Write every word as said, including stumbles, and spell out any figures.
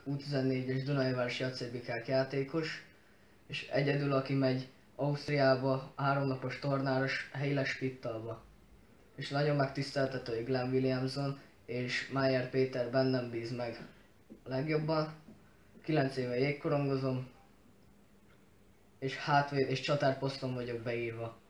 U tizennégyes Dunaújvárosi Acélbikák játékos, és egyedül aki megy Ausztriába háromnapos tornára Helyles Spittalba. És nagyon megtiszteltető, hogy Glenn Williamson és Meyer Péter bennem bíz meg a legjobban. kilenc éve jégkorongozom, és hátvéd és csatárposzton vagyok beírva.